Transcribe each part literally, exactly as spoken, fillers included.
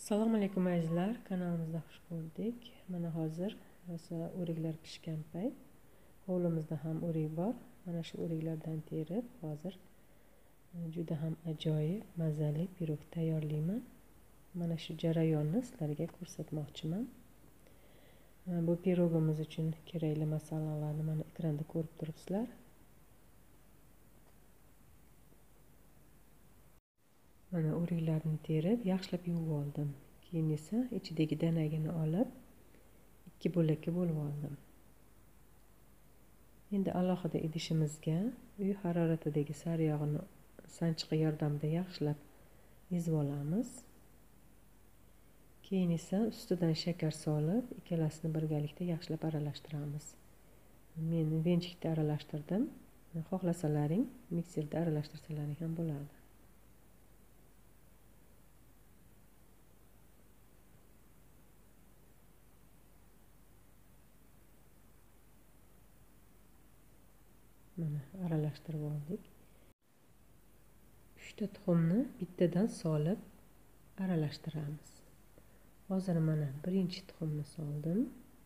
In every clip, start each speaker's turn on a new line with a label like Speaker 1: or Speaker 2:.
Speaker 1: Assalomu alaykum azizlar, kanalimizda xush ko'rdik. Mana hozir rosa o'riklar pishgan payt. Hovlimizda ham o'rik bor. Mana shu o'riklardan terib hozir juda ham ajoyib mazali pirog tayyorlayman. Mana shu jarayonni sizlarga ko'rsatmoqchiman. Bu pirogimiz uchun kerakli masalliqlarni mana ekranda ko'rib turibsizlar. Mana o'riklarni terib yaxshilab yuvib oldim. Keyin esa ichidagi danagini olib ikki bo'lakka bo'lib oldim. Endi alohida idishimizga uy haroratidagi sariyog'ini sanchqi yordamida yaxshilab ezib olamiz. Keyin esa ustidan shakar solib, ikkalasini birgalikda yaxshilab aralashtiramiz. Men venchikda aralashtirdim. Xohlasalaring mikserda aralashtirsalaring ham bo'ladi. Mana aralashtirib oldik. uchta tuxumni bittadan solib aralashtiramiz. Hozir mana birinchi tuxumni soldim.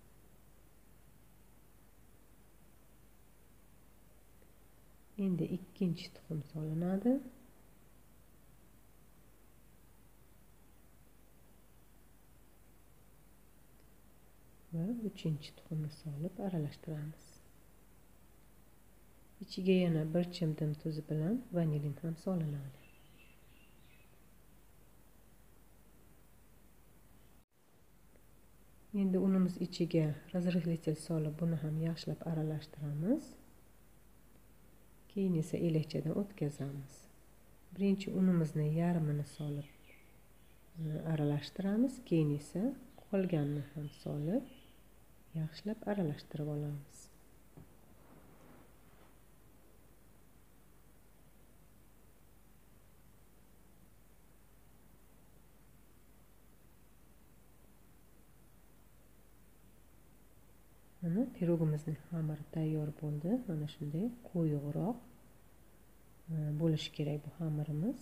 Speaker 1: Endi ikkinchi tuxum solinadi. Va uchinchi tuxumni solib aralashtiramiz. İçiga yana bir chimdim tuz bilan vanilin ham solinadi. Endi unimiz ichiga razrıhlitel solib buni ham yaxshilab aralashtiramiz. Keyin esa elakchadan o'tkazamiz. Birinchi unimizni yarmini solib aralashtiramiz, keyin esa qolganini ham solib yaxshilab aralashtirib olamiz. Mana pirogimizning xamiri tayyor bo'ldi. Mana shunday quyuqroq bo'lishi kerak bu xamirimiz.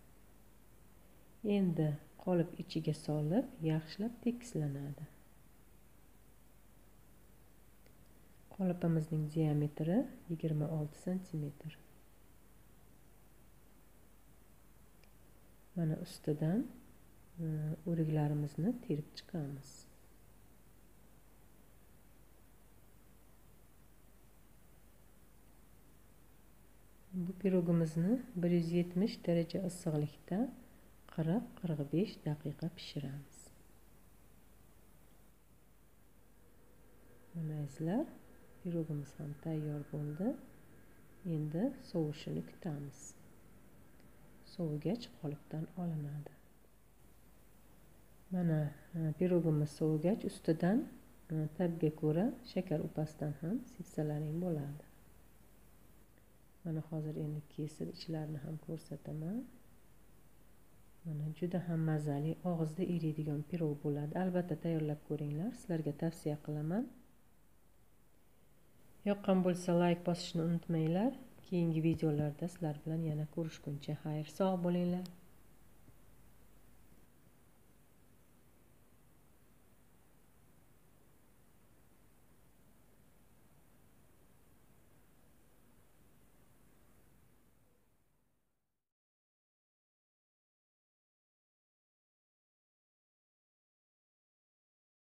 Speaker 1: Endi qolip ichiga solib yaxshilab tekislanadi. Qolipimizning diametri yigirma olti santimetr. Mana ustidan o'riklarimizni terib chiqamiz. Bu pirogimizni bir yuz yetmish daraja issiqlikda qirq qirq besh daqiqa pishiramiz. Mana azizlar, pirogimiz ham tayyor bo'ldi. Endi sovishini kutamiz. Sovigach qolipdan olinadi. Mana pirogimiz sovigach ustidan tabga ko'ra shakar upasidan ham sepsalaring bo'ladi. Mana hozir endi kesib ichlarini ham ko'rsataman. Mana juda ham mazali, og'izda eriydigan pirog bo'ladi. Albatta tayyorlab ko'ringlar, sizlarga tavsiya qilaman. Yoqqan bo'lsa like bosishni unutmanglar. Keyingi videolarda sizlar bilan yana ko'rishguncha xayr, sog' bo'linglar.